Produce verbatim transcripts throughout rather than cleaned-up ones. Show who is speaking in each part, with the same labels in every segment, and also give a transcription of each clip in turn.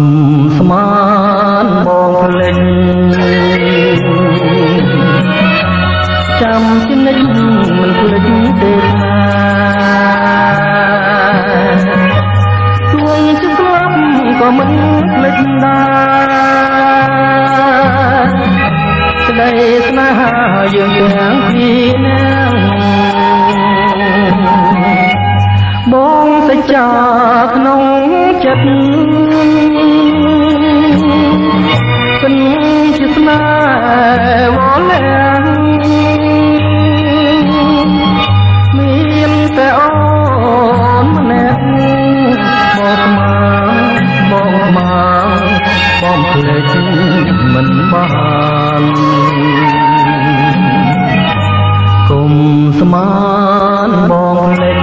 Speaker 1: ស្មានបងភ្លេចចាំជានិច្ចមិនភ្លេចទេណាទួងជាស្លាប់ក៏មិនភ្លេចដែរស្ដីស្នេហាយើងទាំងពីរនាក់បងសេចក្ដីក្នុងចិត្តគិនជាស្នេហ៍វល់លាំងមានតែអូនម្នាក់បងស្មានបងស្មានបងភ្លេចមិនបានគុំស្មានបងភ្លេច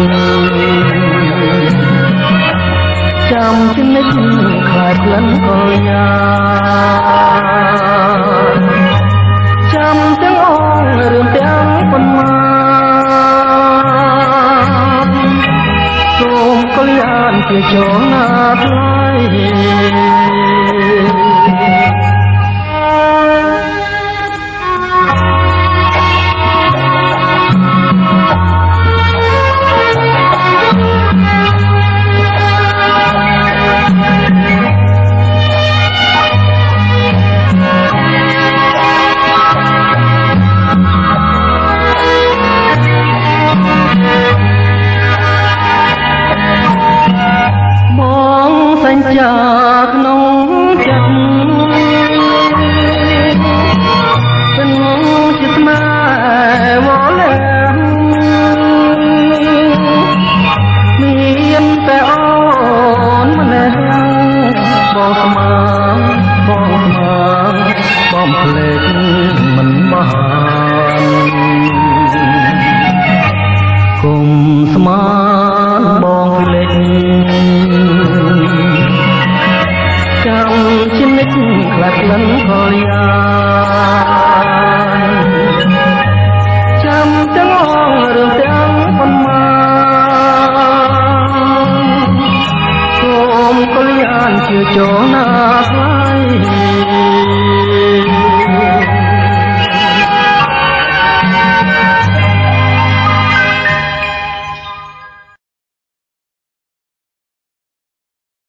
Speaker 1: ចាំជានិច្ចខ្លាចក្លិនកលយាចាំទាំងអងរឿងទាំងប៉ុន្មានសូមកលយានជាចូលណាថ្លៃចាក្នុងចិត្តเป็นជាស្នេហ៍វល់លាំងមានតែអូនម្នាក់បងស្មានបងស្មានបងភ្លេចមិនបានគុំស្មានបងភ្លេចចាំជានិច្ចខ្លាចក្លិនខលយាចាំទាំងអងរឿងទាំងប៉ុន្មានសូមកលយានជាចូលណាថ្លៃ